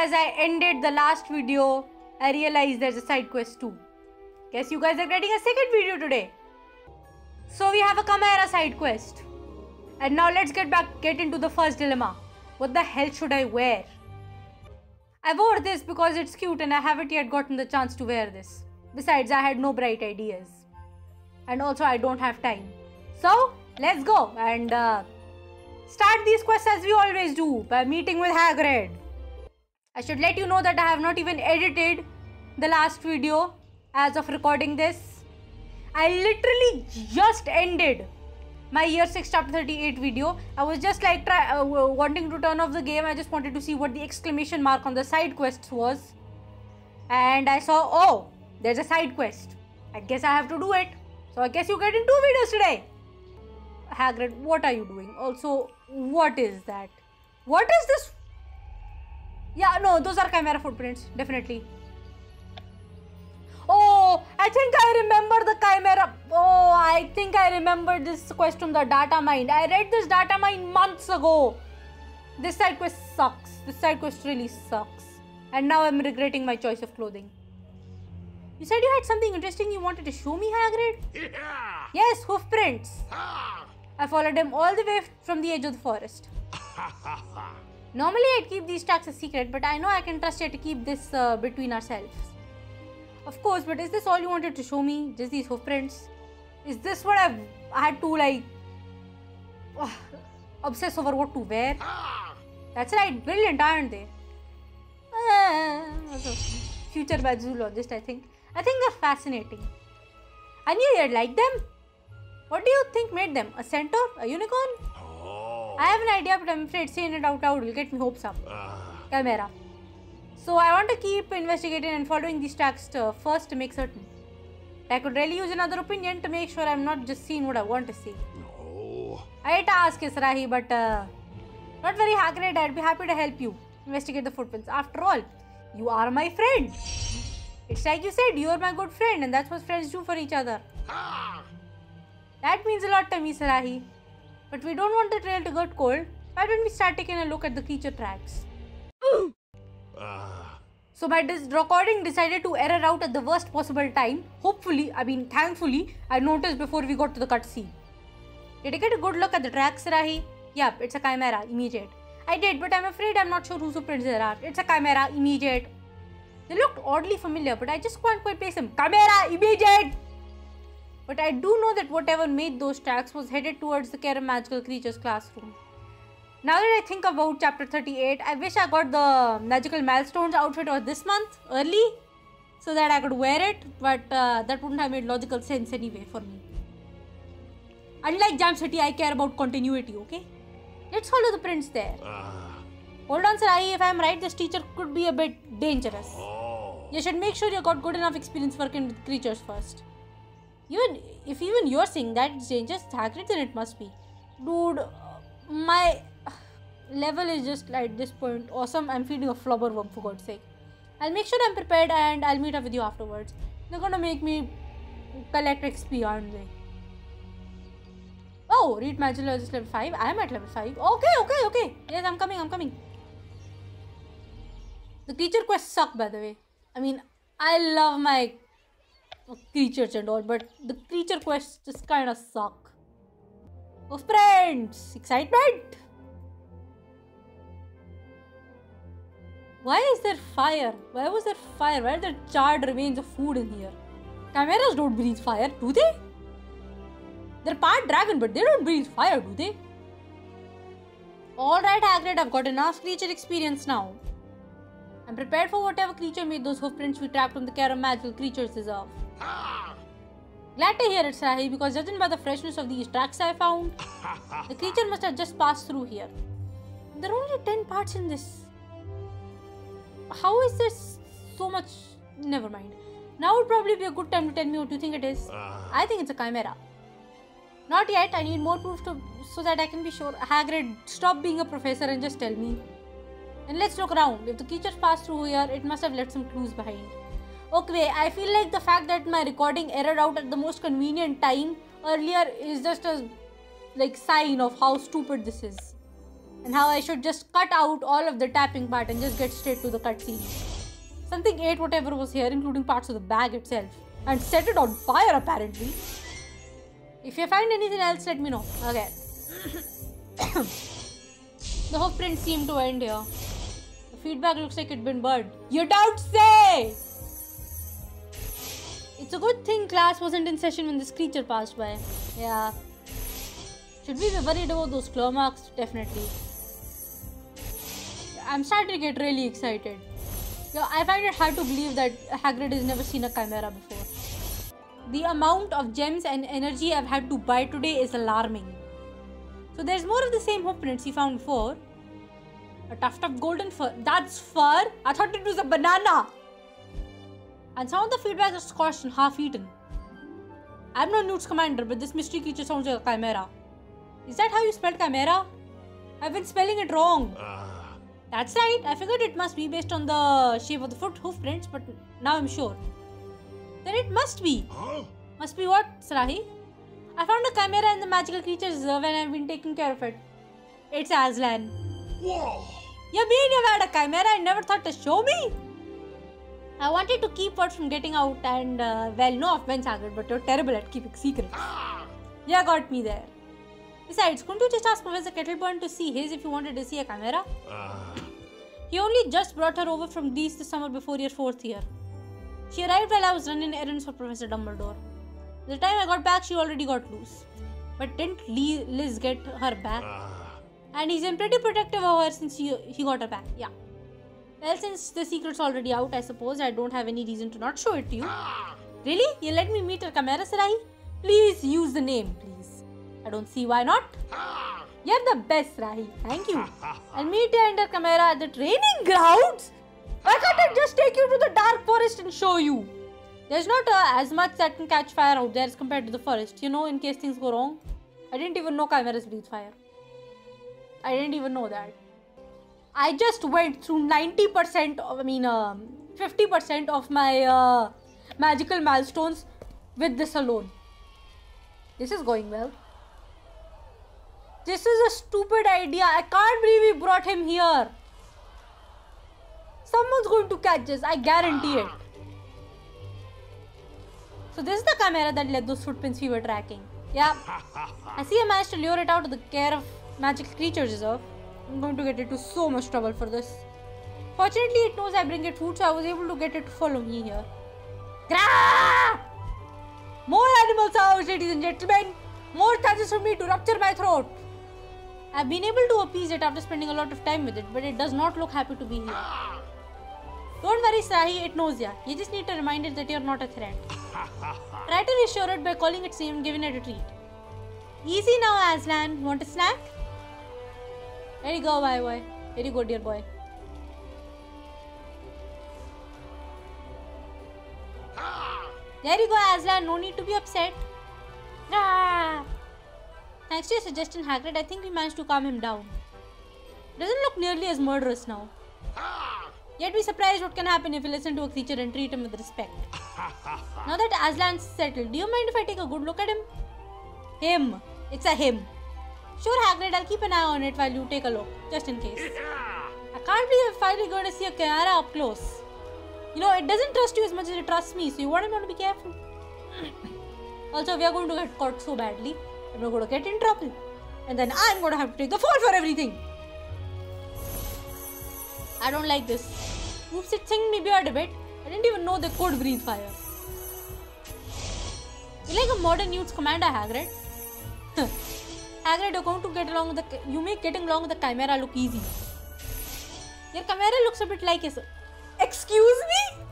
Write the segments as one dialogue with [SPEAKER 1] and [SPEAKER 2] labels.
[SPEAKER 1] as I ended the last video, I realized there's a side quest too. Guess you guys are getting a second video today. So we have a Chimera side quest. And now let's get into the first dilemma. What the hell should I wear? I wore this because it's cute and I haven't yet gotten the chance to wear this. Besides, I had no bright ideas. And also I don't have time. So, let's go and start these quests as we always do, by meeting with Hagrid. I should let you know that I have not even edited the last video as of recording this. I literally just ended my year 6 chapter 38 video. I was just like wanting to turn off the game. I just wanted to see what the exclamation mark on the side quests was. And I saw, oh, there's a side quest. I guess I have to do it. So I guess you get in 2 videos today. Hagrid, what are you doing? Also, what is that? What is this? Yeah, no, those are Chimera footprints, definitely. Oh, I think I remember the Chimera. Oh, I think I remember this quest from the data mine. I read this data mine months ago. This side quest sucks. This side quest really sucks. And now I'm regretting my choice of clothing. You said you had something interesting you wanted to show me, Hagrid?
[SPEAKER 2] Yeah.
[SPEAKER 1] Yes, hoof prints.
[SPEAKER 2] Ah.
[SPEAKER 1] I followed him all the way from the edge of the forest. Normally I'd keep these tracks a secret, but I know I can trust you to keep this between ourselves. Of course, but is this all you wanted to show me? Just these hoof prints? Is this what I had to like obsess over what to wear?
[SPEAKER 2] Ah.
[SPEAKER 1] That's right, brilliant, aren't they? Future bad zoologist, I think. I think they're fascinating. I knew you'd like them. What do you think made them? A centaur? A unicorn?
[SPEAKER 2] Oh.
[SPEAKER 1] I have an idea, but I'm afraid saying it out loud will get me hopes up.
[SPEAKER 2] Ah.
[SPEAKER 1] Chimera. So I want to keep investigating and following these tracks first to make certain. I could really use another opinion to make sure I'm not just seeing what I want to see.
[SPEAKER 2] No.
[SPEAKER 1] I hate to ask, Israhi, but not very Hagrid. I'd be happy to help you investigate the footprints. After all, you are my friend. It's like you said, you're my good friend, and that's what friends do for each other.
[SPEAKER 2] Ah.
[SPEAKER 1] That means a lot to me, Sarahi. But we don't want the trail to get cold. Why don't we start taking a look at the creature tracks?
[SPEAKER 2] Ah.
[SPEAKER 1] So my recording decided to error out at the worst possible time. Thankfully, I noticed before we got to the cutscene. Did you get a good look at the tracks, Sarahi? Yep, it's a Chimera, immediate. I did, but I'm afraid I'm not sure whose footprints there are. It's a Chimera, immediate. They looked oddly familiar, but I just can't quite place them. Chimera, immediate! But I do know that whatever made those tracks was headed towards the Care of Magical Creatures classroom. Now that I think about chapter 38, I wish I got the Magical Milestones outfit this month, early, so that I could wear it, but that wouldn't have made logical sense anyway for me. Unlike Jam City, I care about continuity, okay? Let's follow the prints there.
[SPEAKER 2] Ah.
[SPEAKER 1] Hold on, Sarai, if I'm right, this teacher could be a bit dangerous.
[SPEAKER 2] Oh.
[SPEAKER 1] You should make sure you got good enough experience working with creatures first. If you're saying that it's dangerous, Hagrid, then it must be. Dude, my level is just at this point awesome. I'm feeding a flubberworm, for God's sake. I'll make sure I'm prepared and I'll meet up with you afterwards. They're gonna make me collect XP, aren't they? Oh, read Magilogist level 5. I'm at level 5. Okay. Yes, I'm coming. The creature quests suck, by the way. I mean, I love my creatures and all, but the creature quests just kind of suck. Oh, friends! Excitement! Why is there fire? Why was there fire? Why are there charred remains of food in here? Chimeras don't breathe fire, do they? They're part dragon, but they don't breathe fire, do they? Alright, Hagrid, I've got enough creature experience now. I'm prepared for whatever creature made those hoofprints we tracked from the Care of Magical Creatures deserve.
[SPEAKER 2] Ah.
[SPEAKER 1] Glad to hear it, Sahi, because judging by the freshness of these tracks I found, the creature must have just passed through here. There are only 10 parts in this. How is this so much? Never mind. Now would probably be a good time to tell me what you think it is. I think it's a Chimera. Not yet. I need more proof so that I can be sure. Hagrid, stop being a professor and just tell me. And let's look around. If the creatures passed through here, it must have left some clues behind. Okay, I feel like the fact that my recording errored out at the most convenient time earlier is just a sign of how stupid this is. and how I should just cut out all of the tapping part and just get straight to the cutscene. Something ate whatever was here, including parts of the bag itself, and set it on fire apparently. If you find anything else, let me know. Okay. The hoofprint seemed to end here. The feedback looks like it'd been burned. You don't say! It's a good thing class wasn't in session when this creature passed by. Yeah. Should we be worried about those claw marks? Definitely. I'm starting to get really excited. Yeah, I find it hard to believe that Hagrid has never seen a chimera before. The amount of gems and energy I've had to buy today is alarming. So there's more of the same hoofprints he found before. A tuft of golden fur. That's fur? I thought it was a banana. And some of the feedback is scorched and half eaten. I'm not Newt's commander, but this mystery creature sounds like a chimera. Is that how you spelled chimera? I've been spelling it wrong. That's right. I figured it must be based on the shape of the hoofprints, but now I'm sure. Then it must be.
[SPEAKER 2] Huh?
[SPEAKER 1] Must be what, Sarahi? I found a chimera in the magical creatures reserve and I've been taking care of it. It's Aslan.
[SPEAKER 2] Whoa!
[SPEAKER 1] You mean you've had a chimera and never thought to show me? I wanted to keep word from getting out and, well, no offense, Hagrid, but you're terrible at keeping secrets. Yeah, got me there. Besides, couldn't you just ask Professor Kettleburn to see his if you wanted to see a chimera? He only just brought her over from Greece this summer before your 4th year. She arrived while I was running errands for Professor Dumbledore. By the time I got back, she already got loose. But didn't Liz get her back? And he's been pretty protective of her since he got her back. Yeah. Well, since the secret's already out, I suppose I don't have any reason to not show it to you. Really? You let me meet her chimera, Sarahi? Please use the name, please. I don't see why not. You're the best, Sarahi. Thank you. I'll meet you and her chimera at the training grounds. Why can't I just take you to the dark forest and show you? There's not as much that can catch fire out there as compared to the forest, you know, in case things go wrong. I didn't even know chimeras breathe fire. I didn't even know that. I just went through 50% of my magical milestones with this alone. This is going well. This is a stupid idea. I can't believe we brought him here. Someone's going to catch us. I guarantee it. So this is the chimera that led those footprints we were tracking. Yeah. I see I managed to lure it out of the care of Magical Creatures Reserve. I'm going to get into so much trouble for this. Fortunately, it knows I bring it food, so I was able to get it to follow me here. Grah! More animal sounds, ladies and gentlemen. More chances for me to rupture my throat. I've been able to appease it after spending a lot of time with it, but it does not look happy to be here. Don't worry, Sarahi, it knows ya. You just need to remind it that you're not a threat. Try to reassure it by calling its name and giving it a treat. Easy now, Aslan. Want a snack? There you go, boy. Very good, dear boy. There you go, Aslan. No need to be upset. Ah. Thanks to your suggestion, Hagrid, I think we managed to calm him down. Doesn't look nearly as murderous now. Yet be surprised what can happen if you listen to a creature and treat him with respect. Now that Aslan's settled, do you mind if I take a good look at him? Him. It's a him. Sure, Hagrid, I'll keep an eye on it while you take a look, just in case. I can't believe I'm finally going to see a chimera up close. You know, it doesn't trust you as much as it trusts me, so you want to be careful. Also, we are going to get caught so badly, and we're going to get in trouble. And then I'm going to have to take the fall for everything. I don't like this. Oops, it singed me beard a bit. I didn't even know they could breathe fire. You're like a modern Newt's commander, Hagrid. Hagrid, you're going to get along with you make getting along with the chimera look easy. Your chimera looks a bit like a... Excuse me?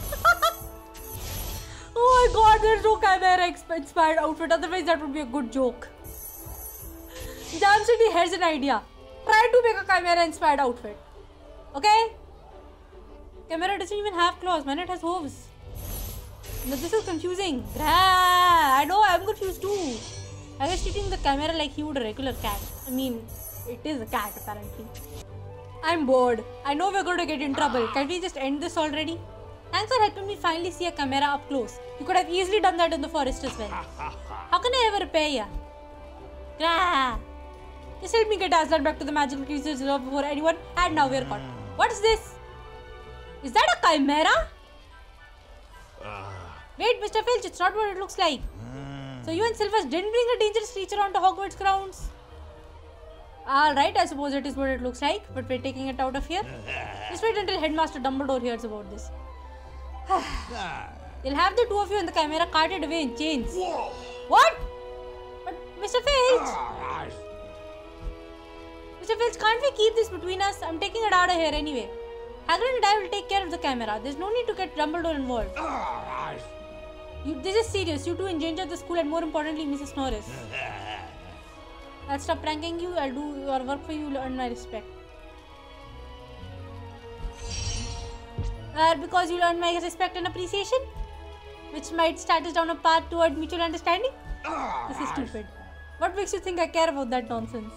[SPEAKER 1] Oh my god, there's no chimera inspired outfit, otherwise that would be a good joke. Jam City, here's an idea. Try to make a chimera inspired outfit. Okay? Chimera doesn't even have claws, man, it has hooves. But this is confusing. I know, I'm confused too. I was treating the chimera like he would a regular cat. I mean, it is a cat apparently. I'm bored. I know we're going to get in trouble. Can we just end this already? Thanks for helping me finally see a chimera up close. You could have easily done that in the forest as well. How can I ever repay ya? Just help me get Aslan back to the magical creatures reserve before anyone, and now we're caught. What is this? Is that a chimera? Wait, Mr. Filch, it's not what it looks like. So you and Silvers didn't bring a dangerous creature onto Hogwarts grounds? Alright, I suppose it is what it looks like, but we're taking it out of here. Just wait until Headmaster Dumbledore hears about this. They'll have the two of you and the chimera carted away in chains.
[SPEAKER 2] Whoa!
[SPEAKER 1] What? But Mr. Filch! Mr. Filch, can't we keep this between us? I'm taking it out of here anyway. Hagrid and I will take care of the camera. There's no need to get Dumbledore involved. This is serious. You two endanger the school and more importantly, Mrs. Norris. I'll stop pranking you. I'll do your work for you. You'll earn my respect. Because you'll earn my respect and appreciation, which might start us down a path toward mutual understanding. This is stupid. What makes you think I care about that nonsense?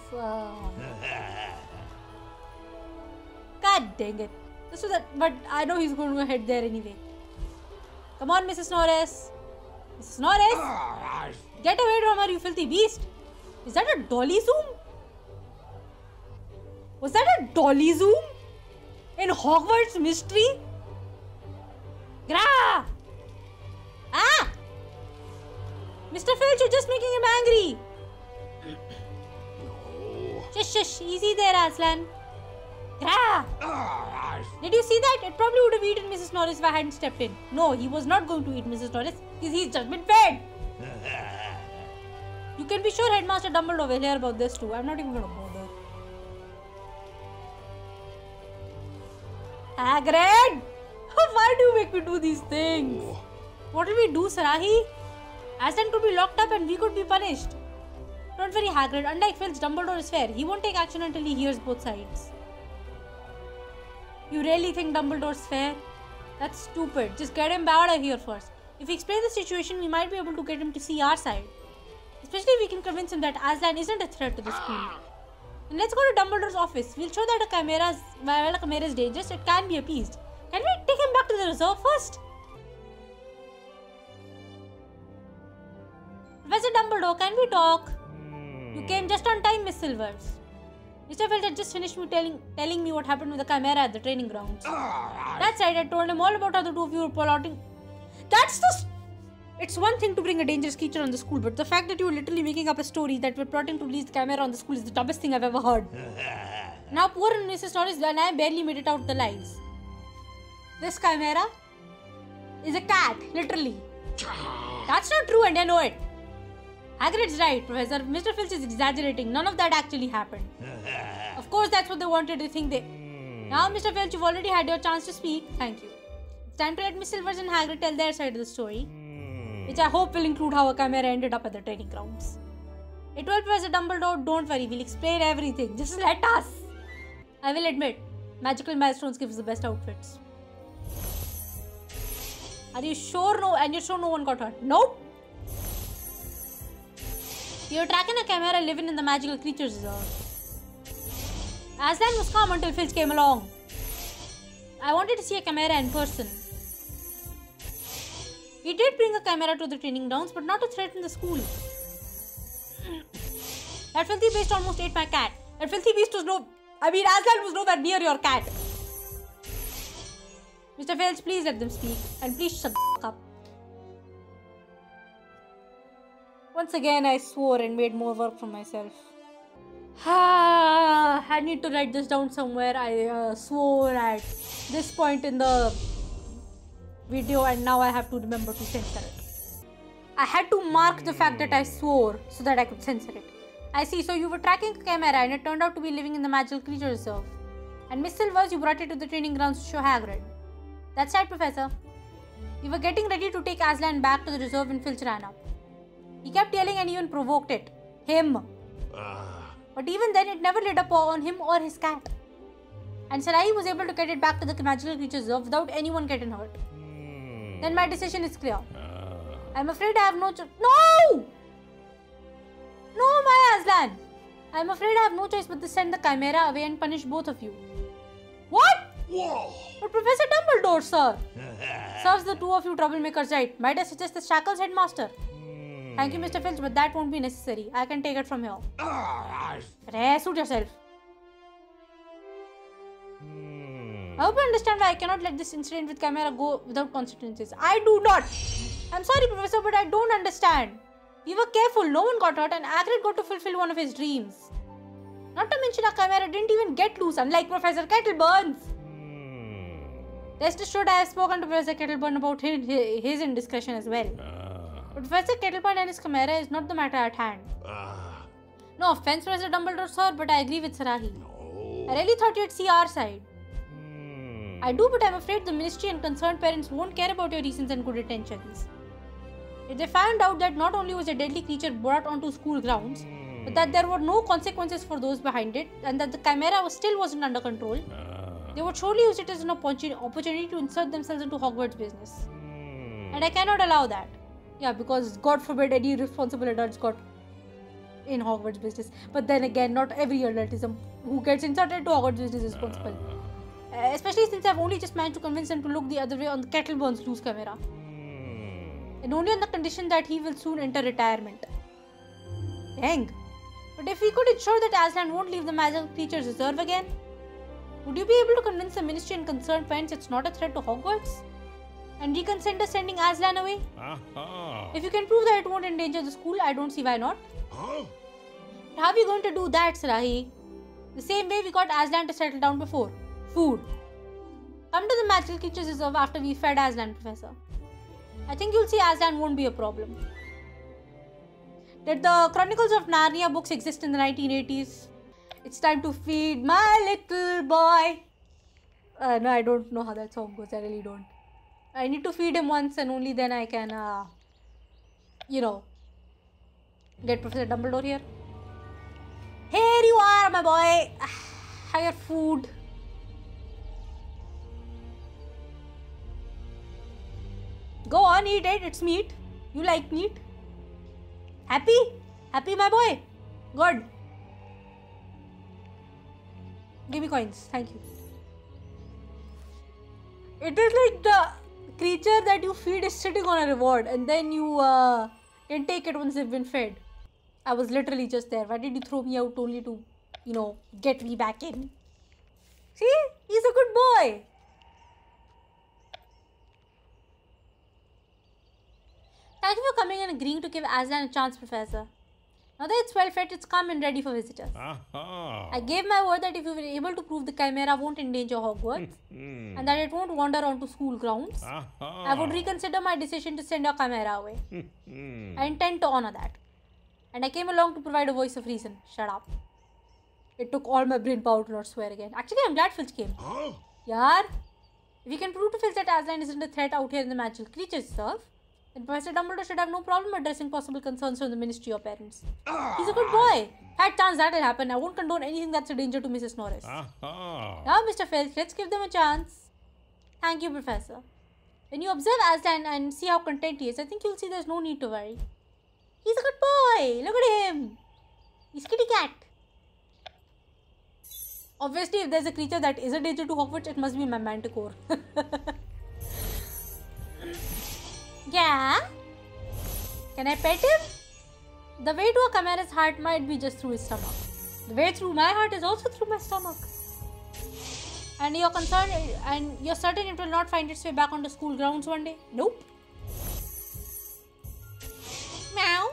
[SPEAKER 1] God dang it. But I know he's going to head there anyway. Come on, Mrs. Norris. Mrs. Norris! Get away from her, you filthy beast! Is that a dolly zoom? Was that a dolly zoom? In Hogwarts Mystery? Gra! Ah! Mr. Filch, you're just making him angry.
[SPEAKER 2] No.
[SPEAKER 1] Shush, easy there, Aslan. Gra! Did you see that? It probably would have eaten Mrs. Norris if I hadn't stepped in. No, he was not going to eat Mrs. Norris because he's just been fed. You can be sure Headmaster Dumbledore will hear about this too. I'm not even going to bother. Hagrid! Why do you make me do these things? What will we do, Sarahi? Aslan could be locked up and we could be punished. Don't worry, Hagrid. Unlike Filch, Dumbledore is fair. He won't take action until he hears both sides. You really think Dumbledore's fair? That's stupid. Just get him out of here first. If we explain the situation, we might be able to get him to see our side. Especially if we can convince him that Aslan isn't a threat to the school. And let's go to Dumbledore's office. We'll show that while a chimera is dangerous, it can be appeased. Can we take him back to the reserve first? Professor Dumbledore, can we talk? You came just on time, Miss Silvers. Mr. Filch had just finished telling me what happened with the chimera at the training grounds. That's right, I told him all about how the two of you were plotting. It's one thing to bring a dangerous creature on the school, but the fact that you were literally making up a story that we're plotting to release the chimera on the school is the dumbest thing I've ever heard. Now poor Mrs. Norris and I barely made it out the lives. This chimera is a cat, literally. That's not true and I know it. Hagrid's right, Professor. Mr. Filch is exaggerating. None of that actually happened. Of course, that's what they wanted to think. Now, Mr. Filch, you've already had your chance to speak. Thank you. It's time to let Miss Silvers and Hagrid tell their side of the story, which I hope will include how a chimera ended up at the training grounds. It will, Professor Dumbledore. Don't worry, we'll explain everything. Just let us. I will admit, magical milestones gives the best outfits. Are you sure? No, and you're sure no one got hurt? Nope. You're tracking a chimera living in the magical creatures reserve. Aslan was calm until Filch came along. I wanted to see a chimera in person. He did bring a chimera to the training grounds, but not to threaten the school. That filthy beast almost ate my cat. That filthy beast was Aslan was nowhere near your cat. Mr. Filch, please let them speak. And please shut the f*** up. Once again, I swore and made more work for myself. I need to write this down somewhere. I swore at this point in the video and now I have to remember to censor it. I had to mark the fact that I swore so that I could censor it. I see, so you were tracking a chimera and it turned out to be living in the magical creature reserve. And Miss Silvers, you brought it to the training grounds to show Hagrid. That's right, Professor. We were getting ready to take Aslan back to the reserve when Filch ran up. He kept yelling and even provoked it. Him. But even then, it never laid a paw on him or his cat. And Sarahi was able to get it back to the magical creature reserve without anyone getting hurt. Then my decision is clear. I'm afraid I have no choice. No! No, my Aslan! I'm afraid I have no choice but to send the chimera away and punish both of you. What?
[SPEAKER 2] Whoa!
[SPEAKER 1] But Professor Dumbledore, sir! Serves the two of you troublemakers right. Might I suggest the shackles, Headmaster? Thank you, Mr. Filch, but that won't be necessary. I can take it from here. Suit yourself. I hope you understand why I cannot let this incident with Chimera go without consequences. I do not. I'm sorry, Professor, but I don't understand. We were careful, no one got hurt, and Hagrid got to fulfill one of his dreams. Not to mention, our Chimera didn't even get loose, unlike Professor Kettleburns. Rest assured, I have spoken to Professor Kettleburn about his indiscretion as well. But Professor Kettleburn and his Chimera is not the matter at hand. No offense, Professor Dumbledore, sir, but I agree with Sarahi.
[SPEAKER 2] No.
[SPEAKER 1] I really thought you'd see our side. I do, but I'm afraid the ministry and concerned parents won't care about your reasons and good intentions. If they found out that not only was a deadly creature brought onto school grounds, but that there were no consequences for those behind it, and that the Chimera still wasn't under control, they would surely use it as an opportunity to insert themselves into Hogwarts business. And I cannot allow that. Yeah, because God forbid any responsible adults got in Hogwarts business. But then again, not every adult who gets inserted into Hogwarts business is responsible. Especially since I've only just managed to convince him to look the other way on the Kettleburns loose Chimera. And only on the condition that he will soon enter retirement. Dang. But if we could ensure that Aslan won't leave the magical creature's reserve again, would you be able to convince the ministry and concerned parents it's not a threat to Hogwarts? And reconsider sending Aslan away? If you can prove that it won't endanger the school, I don't see why not. But how are we going to do that, Sarahi? The same way we got Aslan to settle down before. Food. Come to the magical creatures reserve after we fed Aslan, Professor. I think you'll see Aslan won't be a problem. Did the Chronicles of Narnia books exist in the 1980s? It's time to feed my little boy. No, I don't know how that song goes. I really don't. I need to feed him once and only then I can, get Professor Dumbledore here. Here you are, my boy. Have your food. Go on, eat it. It's meat. You like meat? Happy? Happy, my boy? Good. Give me coins. Thank you. It is like the creature that you feed is sitting on a reward and then you can take it once they've been fed. I was literally just there. Why did you throw me out only to, get me back in? See? He's a good boy. Thank you for coming and agreeing to give Aslan a chance, Professor. Now that it's well fed, it's calm and ready for visitors. I gave my word that if you were able to prove the Chimera won't endanger Hogwarts and that it won't wander onto school grounds, I would reconsider my decision to send your Chimera away. I intend to honor that. And I came along to provide a voice of reason. Shut up. It took all my brain power to not swear again. Actually, I'm glad Filch came. Yaar, if you can prove to Filch that Aslan isn't a threat out here in the magical creatures reserve, then Professor Dumbledore should have no problem addressing possible concerns from the ministry or parents. He's a good boy. Had chance that'll happen. I won't condone anything that's a danger to Mrs. Norris. Now, Mr. Filch, let's give them a chance. Thank you, Professor. When you observe Aslan and see how content he is, I think you'll see there's no need to worry. He's a good boy. Look at him. He's kitty cat. Obviously, if there's a creature that is a danger to Hogwarts, it must be my Manticore. Yeah? Can I pet him? The way to a Chimera's heart might be just through his stomach. The way through my heart is also through my stomach. And you're concerned and you're certain it will not find its way back onto school grounds one day? Nope. Meow.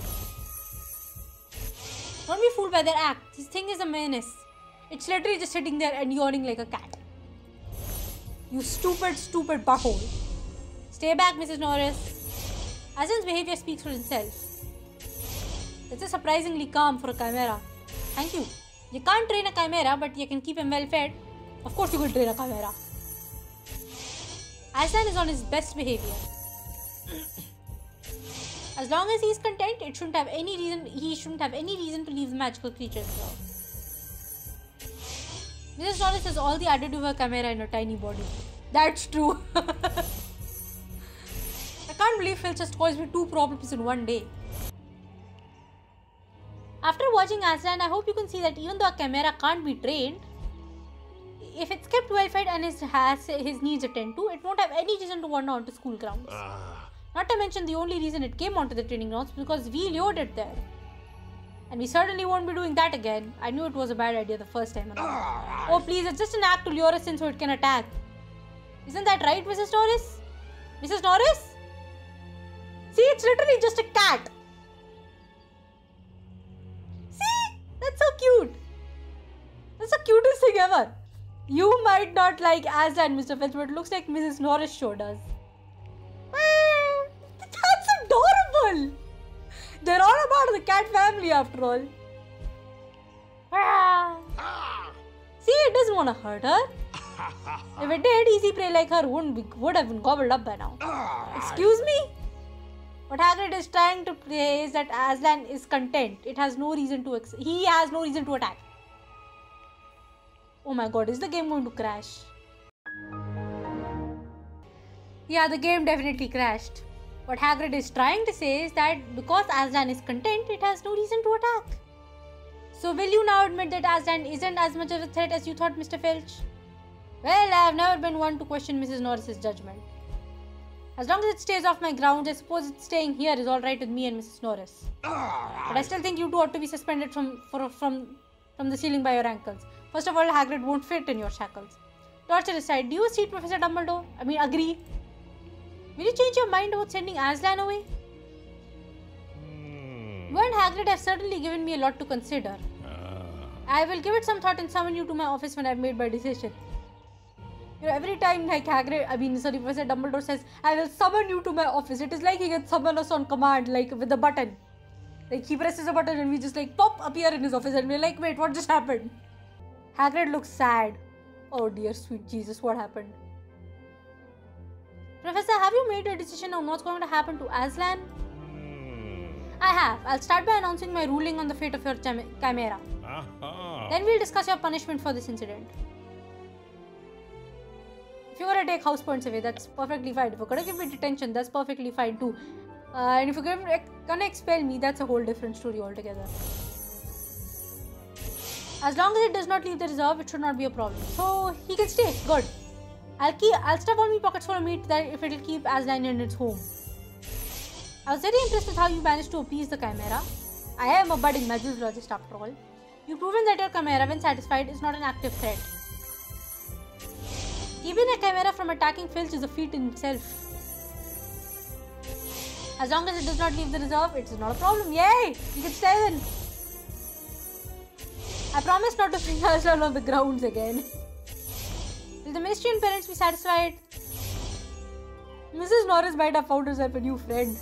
[SPEAKER 1] Don't be fooled by their act. This thing is a menace. It's literally just sitting there and yawning like a cat. You stupid, stupid butthole. Stay back, Mrs. Norris. Aslan's behavior speaks for itself. It's surprisingly calm for a Chimera. Thank you. You can't train a Chimera, but you can keep him well fed. Of course you can train a Chimera. Aslan is on his best behavior. As long as he's content, he shouldn't have any reason to leave the magical creatures here. Mrs. Norris has all the added to her Chimera in her tiny body. That's true. I can't believe Filch has caused me 2 problems in one day. After watching Aslan, I hope you can see that even though a Chimera can't be trained, if it's kept well fed and has his needs attended to, it won't have any reason to wander onto school grounds. Not to mention the only reason it came onto the training grounds because we lured it there. And we certainly won't be doing that again. I knew it was a bad idea the first time around. Oh please, it's just an act to lure us in so it can attack. Isn't that right, Mrs. Norris? Mrs. Norris? See, it's literally just a cat. See? That's so cute. That's the cutest thing ever. You might not like Aslan, Mr. Filch, but it looks like Mrs. Norris sure does. That's adorable. They're all about the cat family after all. See, it doesn't want to hurt her. If it did, easy prey like her would have been gobbled up by now. Excuse me? What Hagrid is trying to say is that Aslan is content. He has no reason to attack. Oh my god, is the game going to crash? Yeah, the game definitely crashed. What Hagrid is trying to say is that because Aslan is content, it has no reason to attack. So will you now admit that Aslan isn't as much of a threat as you thought, Mr. Filch? Well, I have never been one to question Mrs. Norris's judgment. As long as it stays off my grounds, I suppose it's staying here is alright with me and Mrs. Norris. But I still think you two ought to be suspended from the ceiling by your ankles. First of all, Hagrid won't fit in your shackles. Torture aside, do you see Professor Dumbledore? Agree? Will you change your mind about sending Aslan away? You and Hagrid have certainly given me a lot to consider. I will give it some thought and summon you to my office when I've made my decision. Every time Professor Dumbledore says, I will summon you to my office, it is like he can summon us on command, like with a button. Like he presses a button and we just like pop appear in his office and we're like, wait, what just happened? Hagrid looks sad. Oh dear sweet Jesus, what happened? Professor, have you made a decision on what's going to happen to Aslan? I have. I'll start by announcing my ruling on the fate of your chimera. Then we'll discuss your punishment for this incident. If you're going to take house points away, that's perfectly fine. If you're going to give me detention, that's perfectly fine too. And if you're going to expel me, that's a whole different story altogether. As long as it does not leave the reserve, it should not be a problem. So he can stay. Good. I'll stuff all my pockets full of meat that if it'll keep Aslan in its home. I was very impressed with how you managed to appease the chimera. I am a budding magiciologist after all. You've proven that your chimera, when satisfied, is not an active threat. Keeping a chimera from attacking Filch is a feat in itself. As long as it does not leave the reserve, it is not a problem. Yay! You can stay in. I promise not to bring Aslan on the grounds again. Will the Ministerian parents be satisfied? Mrs. Norris might have found herself a new friend.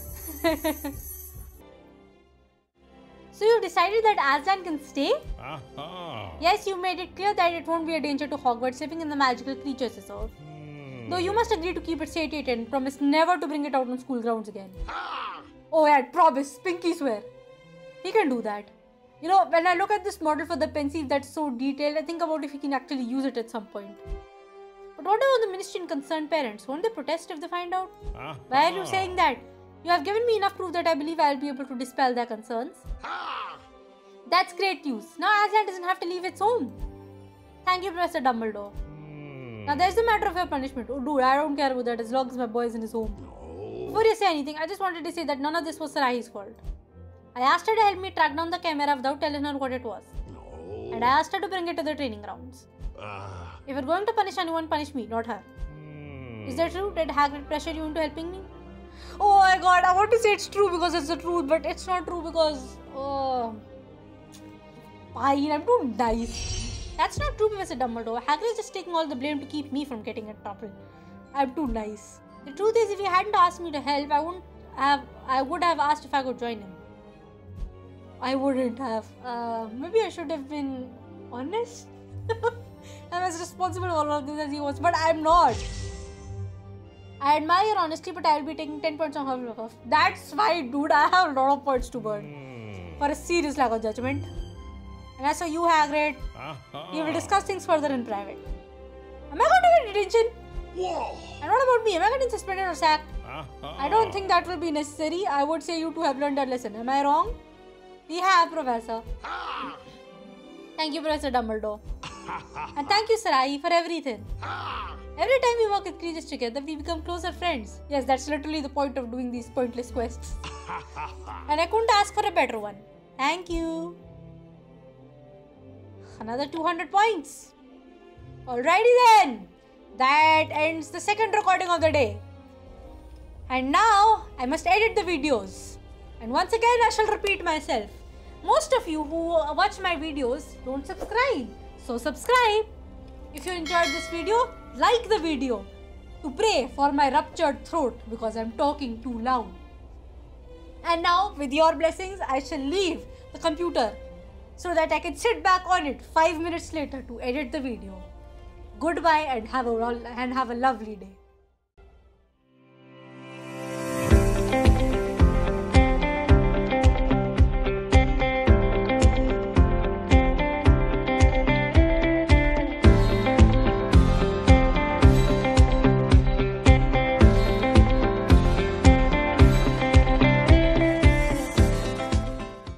[SPEAKER 1] So you've decided that Aslan can stay? Yes, you made it clear that it won't be a danger to Hogwarts living in the magical creatures reserve. Though you must agree to keep it satiated and promise never to bring it out on school grounds again. Oh yeah, promise, pinky swear. He can do that. When I look at this model for the pensieve that's so detailed, I think about if he can actually use it at some point. But what about the Ministry and concerned parents? Won't they protest if they find out? Why are you saying that? You have given me enough proof that I believe I'll be able to dispel their concerns. That's great news. Now Aslan doesn't have to leave its home. Thank you, Professor Dumbledore. Now there's the matter of your punishment. Oh dude, I don't care about that as long as my boy is in his home. Before you say anything, I just wanted to say that none of this was Sarahi's fault. I asked her to help me track down the chimera without telling her what it was. And I asked her to bring it to the training grounds. If you're going to punish anyone, punish me, not her. Is that true? Did Hagrid pressure you into helping me? Oh my god, I want to say it's true because it's the truth, but it's not true because... Fine, I'm too nice. That's not true, Professor Dumbledore. Hagrid is just taking all the blame to keep me from getting in trouble. I'm too nice. The truth is, if he hadn't asked me to help, I would have asked if I could join him. I wouldn't have. Maybe I should have been honest. I'm as responsible for all of this as he was, but I'm not. I admire your honesty, but I will be taking 10 points on Hufflepuff. That's fine, dude. I have a lot of points to burn for a serious lack of judgment. And as for you, Hagrid, we will discuss things further in private. Am I going to get detention?
[SPEAKER 2] Whoa!
[SPEAKER 1] And what about me? Am I getting suspended or sacked? I don't think that will be necessary. I would say you two have learned a lesson. Am I wrong? We have, Professor. Thank you, Professor Dumbledore. And thank you, Sarahi, for everything. Every time we work with creatures together, we become closer friends. Yes, that's literally the point of doing these pointless quests. And I couldn't ask for a better one. Thank you. Another 200 points. Alrighty then. That ends the second recording of the day. And now I must edit the videos. And once again I shall repeat myself. Most of you who watch my videos don't subscribe. So subscribe. If you enjoyed this video, like the video. To pray for my ruptured throat because I'm talking too loud. And now with your blessings I shall leave the computer so that I can sit back on it 5 minutes later to edit the video. Goodbye and have a lovely day.